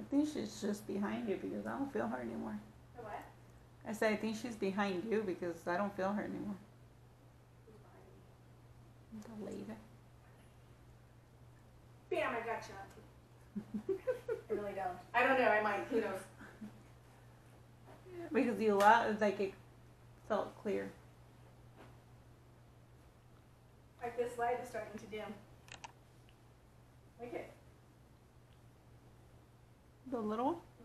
think she's just behind you because I don't feel her anymore. The what? I said I think she's behind you because I don't feel her anymore. Who's behind me? The lady. Bam! I got you. I really don't. I don't know. I might. Who knows? Because you allowed, it's like it felt clear. Like this light is starting to dim. Like it. The little one?